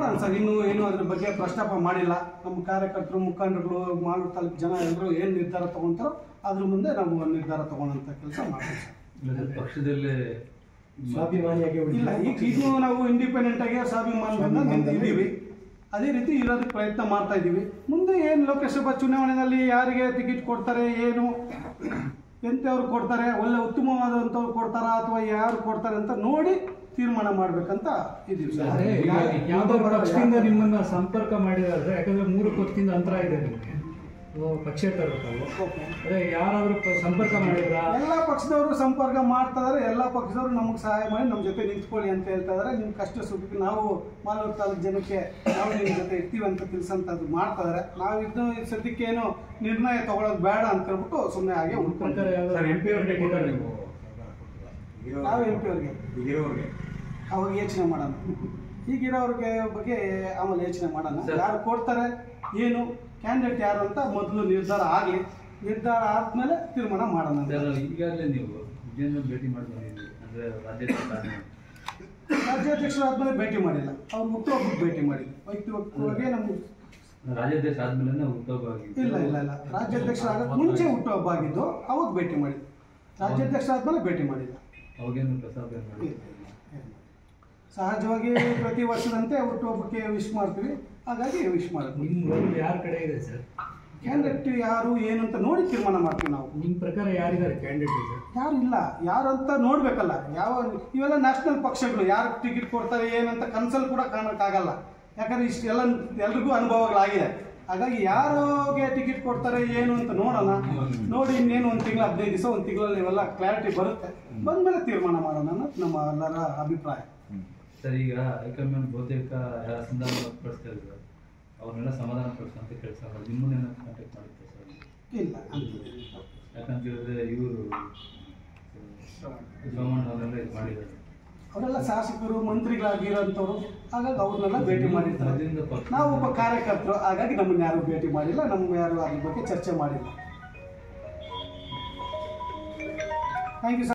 Sir ಇನ್ನೂ ಏನು ಅದ್ರ ಬಗ್ಗೆ ಪ್ರಸ್ತಾಪ ಮಾಡಿಲ್ಲ. ನಮ್ಮ ಕಾರ್ಯಕರ್ತರು, ಮುಖಂಡರುಗಳು, ಮಾಲೂರು ತಾಲೂಕು ಜನ ಎಲ್ಲರೂ ಏನು ನಿರ್ಧಾರ ತಗೊಂತಾರೋ ಅದ್ರ ಮುಂದೆ ನಾವು ನಿರ್ಧಾರ ತಗೊಳ್ಳೋಂಥ ಕೆಲಸ ಮಾಡ್ತೀವಿ ಸರ್. ಪಕ್ಷದಲ್ಲೇ ಸ್ವಾಭಿಮಾನಿಯಾಗಿ ಇಲ್ಲ, ಈಗ ನಾವು ಇಂಡಿಪೆಂಡೆಂಟ್ ಆಗಿ ಸ್ವಾಭಿಮಾನದಿಂದ ನಿಂತಿದ್ದೀವಿ. ಅದೇ ರೀತಿ ಇರೋದಕ್ಕೆ ಪ್ರಯತ್ನ ಮಾಡ್ತಾ ಇದ್ದೀವಿ. ಮುಂದೆ ಏನು ಲೋಕಸಭಾ ಚುನಾವಣೆಯಲ್ಲಿ ಯಾರಿಗೆ ಟಿಕೆಟ್ ಕೊಡ್ತಾರೆ, ಏನು ಎಂಥವ್ರು ಕೊಡ್ತಾರೆ, ಒಳ್ಳೆ ಉತ್ತಮವಾದಂಥವ್ರು ಕೊಡ್ತಾರಾ ಅಥವಾ ಯಾರು ಕೊಡ್ತಾರೆ ಅಂತ ನೋಡಿ ತೀರ್ಮಾನ ಮಾಡ್ಬೇಕಂತ ಇದೀವಿ ಸರ್. ಯಾವುದೋ ಪಕ್ಷದಿಂದ ನಿಮ್ಮನ್ನ ಸಂಪರ್ಕ ಮಾಡಿದ್ರೆ, ಯಾಕಂದ್ರೆ 3 ವರ್ಷದಿಂದ ಅಂತರ ಇದೆ ನಿಮಗೆ ಪಕ್ಷೇತರರು ತಾವು, ಅದೇ ಯಾರಾದರೂ ಸಂಪರ್ಕ ಮಾಡಿದ್ರ? ಎಲ್ಲ ಪಕ್ಷದವರು ಸಂಪರ್ಕ ಮಾಡ್ತಾ ಇದಾರೆ. ಎಲ್ಲ ಪಕ್ಷದವರು ನಮಗೆ ಸಹಾಯ ಮಾಡಿ ನಮ್ಮ ಜೊತೆ ನಿಂತ್ಕೊಳ್ಳಿ ಅಂತ ಹೇಳ್ತಾ ಇದಾರೆ. ನಿಮ್ಮ ಕಷ್ಟ ಸುಖಕ್ಕೆ ನಾವು ಮಾಲೂರು ತಾಲೂಕು ಜನಕ್ಕೆ ನಾವು ನಿಮ್ಮ ಜೊತೆ ಇರ್ತೀವಿ ಅಂತ ತಿಳಿಸಂತದ್ದು ಮಾಡ್ತಾ ಇದಾರೆ. ನಾವು ಇದು ಸದ್ಯಕ್ಕೆ ಏನು ನಿರ್ಣಯ ತಗೊಳ್ಳೋದು ಬೇಡ ಅಂತ ಹೇಳ್ಬಿಟ್ಟು ಸುಮ್ಮನೆ ಹಾಗೆ ಉಳ್ಕೊಂತಾರೆ. ನಾವು MP ಅವ್ರಿಗೆ ಅವಾಗ ಯೋಚನೆ ಮಾಡೋಣ. ಈಗಿರೋವ್ರಿಗೆ ಬಗ್ಗೆ ಆಮೇಲೆ ಯೋಚನೆ ಮಾಡೋಣ. ಯಾರು ಕೊಡ್ತಾರೆ, ಏನು ಕ್ಯಾಂಡಿಡೇಟ್ ಯಾರು ಅಂತ ಮೊದಲು ನಿರ್ಧಾರ ಆಗಲಿ. ನಿರ್ಧಾರ ಆದ್ಮೇಲೆ ತೀರ್ಮಾನ ಮಾಡೋಣ. ಈಗಾಗಲೇ ನೀವು ವಿಜಯೇಂದ್ರ ಭೇಟಿ ಮಾಡ್ಕೊಂಡಿದ್ದೀವಿ ಅಂದರೆ ರಾಜ್ಯಾಧ್ಯಕ್ಷರಾದ್ಮೇಲೆ ಭೇಟಿ ಮಾಡಿಲ್ಲ. ಅವ್ರು ಹುಟ್ಟುಹಬ್ಬಕ್ಕೆ ಭೇಟಿ ಮಾಡಿದ್ವಿ. ವೈಯಕ್ತಿಕವಾಗಿ ನಮ್ಗೆ ರಾಜ್ಯಾಧ್ಯಕ್ಷ ಆದ್ಮೇಲೆ ಹುಟ್ಟುಹಬ್ಬ ಆಗಿದ್ದು? ಇಲ್ಲ ಇಲ್ಲ ಇಲ್ಲ, ರಾಜ್ಯಾಧ್ಯಕ್ಷ ಆಗೋದು ಮುಂಚೆ ಹುಟ್ಟುಹಬ್ಬ ಆಗಿದ್ದು, ಅವಾಗ ಭೇಟಿ ಮಾಡಿದ್ವಿ. ರಾಜ್ಯಾಧ್ಯಕ್ಷ ಆದ್ಮೇಲೆ ಭೇಟಿ ಮಾಡಿಲ್ಲ. ಅವಾಗೇನು ಪ್ರಸ್ತಾಪ ಮಾಡಿ? ಸಹಜವಾಗಿ ಪ್ರತಿ ವರ್ಷದಂತೆ ಹುಟ್ಟುಹಬ್ಬಕ್ಕೆ ವಿಶ್ ಮಾಡ್ತೀವಿ, ಹಾಗಾಗಿ ವಿಶ್ ಮಾಡ್ತೀವಿ. ನಿಮ್ಮ ಯಾರ ಕಡೆ ಇದೆ ಸರ್? ಕ್ಯಾಂಡಿಡೇಟ್ ಯಾರು ಏನು ಅಂತ ನೋಡಿ ತೀರ್ಮಾನ ಮಾಡ್ತೀವಿ ನಾವು. ನಿಮ್ಮ ಪ್ರಕಾರ ಯಾರಿದ್ದಾರೆ ಕ್ಯಾಂಡಿಡೇಟ್ ಸರ್? ಯಾರು ಇಲ್ಲ, ಯಾರು ಅಂತ ನೋಡ್ಬೇಕಲ್ಲ. ಇವೆಲ್ಲ ನ್ಯಾಷನಲ್ ಪಕ್ಷಗಳು ಯಾರು ಟಿಕೆಟ್ ಕೊಡ್ತಾರೆ ಏನಂತ ಕನ್ಸಲ್ ಕೂಡ ಕಾಣಕ್ಕಾಗಲ್ಲ. ಯಾಕಂದ್ರೆ ಇಷ್ಟೆಲ್ಲ ಎಲ್ರಿಗೂ ಅನುಭವಗಳಾಗಿದೆ. ಹಾಗಾಗಿ ಯಾರಿಗೆ ಟಿಕೆಟ್ ಕೊಡ್ತಾರೆ ಏನು ಅಂತ ನೋಡೋಣ. ನೋಡಿ ಇನ್ನೇನು 1 ತಿಂಗಳು 15 ದಿವಸ 1 ತಿಂಗಳಲ್ಲಿ ಇವೆಲ್ಲ ಕ್ಲಾರಿಟಿ ಬರುತ್ತೆ. ಬಂದ್ಮೇಲೆ ತೀರ್ಮಾನ ಮಾಡೋಣ ಅನ್ನೋದು ನಮ್ಮ ಎಲ್ಲರ ಅಭಿಪ್ರಾಯ. ಸರ್, ಈಗ ಹೈಕಮಾಂಡ್ ಬಹುತೇಕ ಯಾರ ಸಂಧಾನ ಪಡಿಸ್ತಾ ಇದ್ದಾರೆ, ಅವ್ರನ್ನೆಲ್ಲ ಸಮಾಧಾನ ಪಡಿಸುವಂತ ಕೆಲಸ ನಿಮ್ಮನ್ನೇನೋ ಕಾಂಟ್ಯಾಕ್ಟ್ ಮಾಡುತ್ತೆ ಸರ್? ಇಲ್ಲ, ಯಾಕಂತ ಹೇಳಿದ್ರೆ ಇವರು ಸೋಮಣ್ಣ ಅವರೆಲ್ಲ ಇದು ಮಾಡಿದ್ದಾರೆ. ಅವರೆಲ್ಲ ಶಾಸಕರು, ಮಂತ್ರಿಗಳಾಗಿರೋಂಥವ್ರು. ಹಾಗಾಗಿ ಅವ್ರನ್ನೆಲ್ಲ ಭೇಟಿ ಮಾಡಿರ್ತಾರೆ. ನಾವು ಒಬ್ಬ ಕಾರ್ಯಕರ್ತರು, ಹಾಗಾಗಿ ನಮ್ಮನ್ನ ಯಾರು ಭೇಟಿ ಮಾಡಿಲ್ಲ. ನಮ್ಗೆ ಯಾರು ಅದ್ರ ಬಗ್ಗೆ ಚರ್ಚೆ ಮಾಡಿಲ್ಲ. Thank you sir.